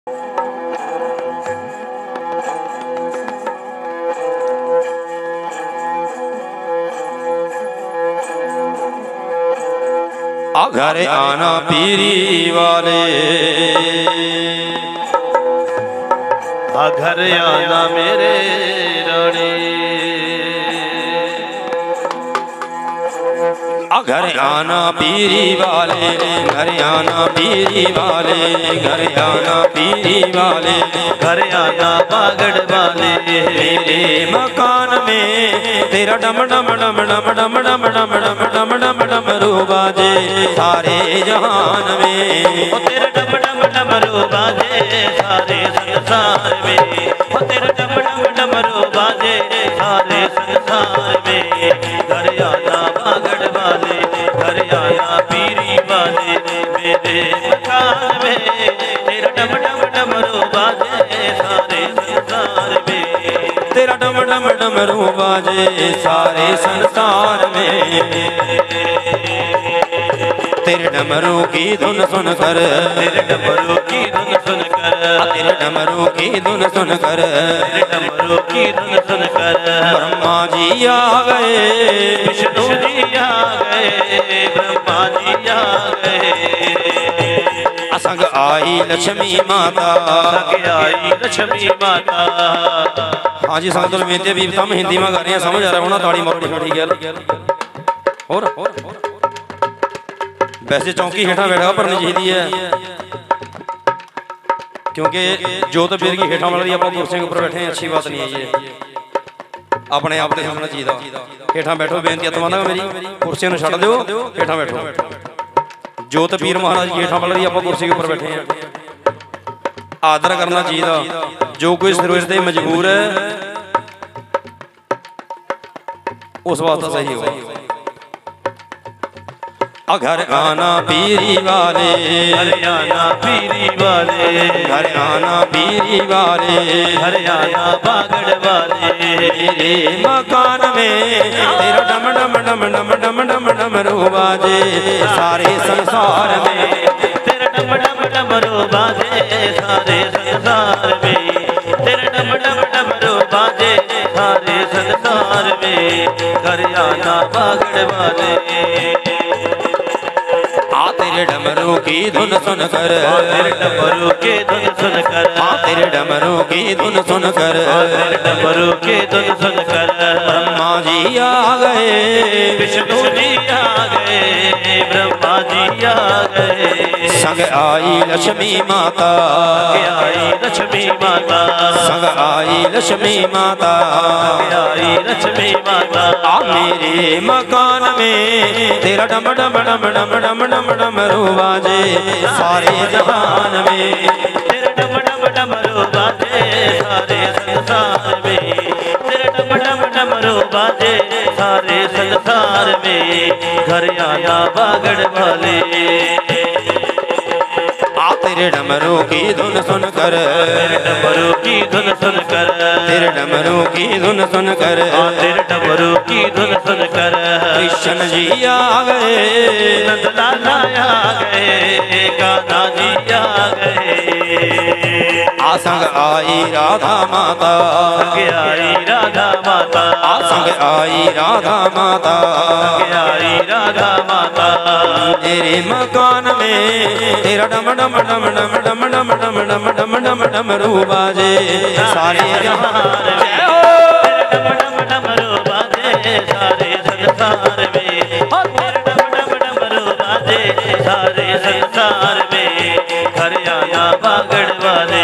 घर आना पीरी वाले, घर आना मेरे रानी, घर आना पीरी वाले, घर आना पीरी वाले, घर आना पीरी वाले, घर आना बागड़ वाले। मेरे मकान में तेरा डम डम डम डम डम डम डम डम डम डम डम रू बाजे सारे जहान में। ओ तेरा डम डम डम रू बाजे सारे संसार में, ओ तेरा डम डम डम रू बाजे सारे संसार में। घर आना बागड़ वाले, घर आना पीरी वाले, मेरे मकान में तेरा डम डम डम रू बाजे सारे संसार में। तेरा डम डम डम रू बाजे सारे संसार में। तेरे डमरू की धुन सुनकर, तेरे डमरू की धुन सुनकर, तेरे डमरू की धुन सुनकर, तेरे डमरू की धुन सुनकर ब्रह्मा जी आ गए, विष्णु जी आ गए, ब्रह्मा जी आ गए। असंग आई लक्ष्मी माता, संग आई लक्ष्मी माता। हाँ जी संगत में भी हम हिंदी में गा रहे हैं, समझ आ रहा होना, ताड़ी मारो ठीक है। और वैसे चौंकी हेठा बैठा पर नहीं चाहिए है, क्योंकि जोत बीर की हेठा वाली आप कुर्सियों के ऊपर बैठे हैं, अच्छी बात नहीं है ये। अपने आप ने समझना चाहिए। हेठा बैठो, बेनती आत्मा मेरी कुर्सियों छड़ दो, हेठा बैठो। जोत पीर महाराज की हेठा वाली आप कुर्सी के ऊपर बैठे हैं, आदर करना चाहिए। जो कोई सिर से मजबूर है उस वास्ते सही हो। घर आना पीरी वाले, घर आना पीरी वाले, घर आना पीरी वाले, घर आना बागड़ वाले। मेरे मकान में तेरा डम डम डम डम डम डम डम रू बाजे सारे संसार में। तेरा डम डम डम रू बाजे सारे संसार में, तेरा डम डम डम रू बाजे सारे संसार में। घर आना बागड़ वाले, तेरे डमरू की धुन सुनकर, तेरे डमरू की धुन सुनकर, तेरे डमरू की धुन सुनकर, तेरे डमरू की धुन सुनकर ब्रह्मा जी आ गए, विष्णु जी आ गए, ब्रह्मा जी आ गए। संग आई लक्ष्मी माता, आई लक्ष्मी माता, संग आई लक्ष्मी माता, आई लक्ष्मी माता। आ मेरे मकान में तेरा डम डम डम डम डम डम डम रू बाजे सारे जहान में। तेरा डम डम डम रू बाजे सारे संसार में, तेरा डम डम डम रू बाजे सारे संसार में। घर आना बागड़ वाले, तेरे डमरू की धुन सुनकर, तेरे डमरू की धुन सुनकर, तेरे डमरू की धुन सुनकर, तेरे डमरू की धुन सुनकर कृष्ण जी आ गए, नंद लाला आ गए, कान्हा जी आ गए। आसंग आई राधा माता, संग आई राधा माता, आसंग आई राधा माता, संग आई राधा माता। तेरे मकान में तेरा डम डम डम डम डम डम डम डम डम डम डम रू बाजे सारे जहान में। तेरे डम डम डम रू बाजे सारे संसार में, हो तेरे डम डम डम रू बाजे सारे संसार में। घर आना बागड़ वाले,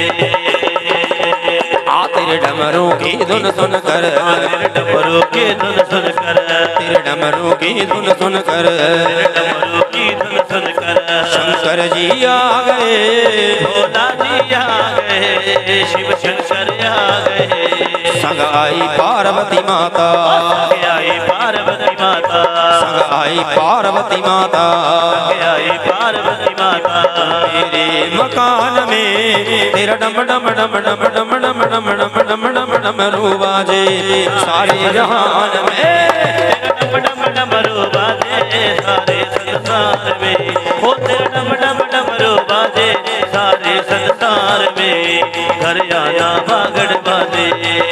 तेरे डमरू की धुन सुनकर, तेरे डमरू की धुन सुनकर, तेरे डमरू की धुन सुनकर, तेरे डमरू की धुन सुनकर शंकर जी आ गए, भोला जी आ गए, शिव शंकर आ गए। संग आई पार्वती माता, संग आई पार्वती माता, संग आई पार्वती माता, संग आई पार्वती माता। मेरे मकान में तेरा डम डम डम डम डम डम डम डम डम डम डम रू बाजे सारे जहान में। तेरा डम डम डम रू बाजे सारे संसार में, हो तेरा डम डम डम रू बाजे सारे संसार संसार में घर आना बागड़ वाले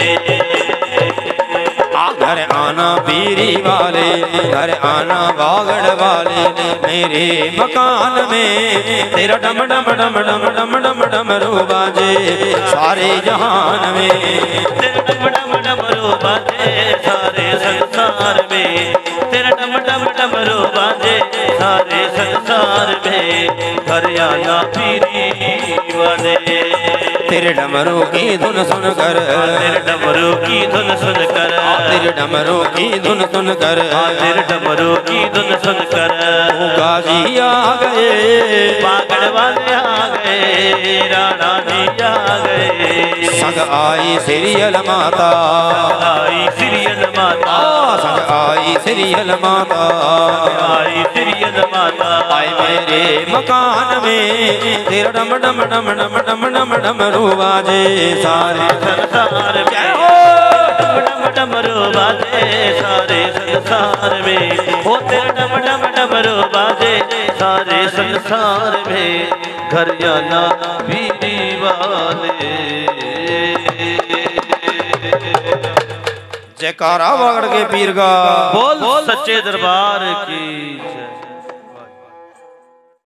घर आना पीरी वाले घर आना बागड़ वाले मेरे मकान में तेरा डम डम डम डम डम डम डमरू बाजे सारे जहान में तेरा डम डम डमरू बाजे सारे संसार में तेरा डम डम डमरू बाजे सारे संसार में घर आना पीरी वाले तेरे डमरू की धुन सुनकर तेरे डमरू की धुन सुनकर तेरे डमरू की धुन सुनकर तेरे डमरू की धुन सुनकर गाजी आ गए बागड़ वाले आ गए राणा जी आ गए संग आई सीरियल माता आई सीरियल माता संग आई सीरियल माता आई सीरियल माता आई मेरे मकान में तेरा डम डम डम डम डम डम डमरू बाजे सारे संसार में डम डमरू बाजे सारे संसार में हो तेरा डम डम डमरू बाजे सारे संसार में घर आना पीरी वाले जयकारा बागड़ के पीर का बोल सच्चे दरबार की।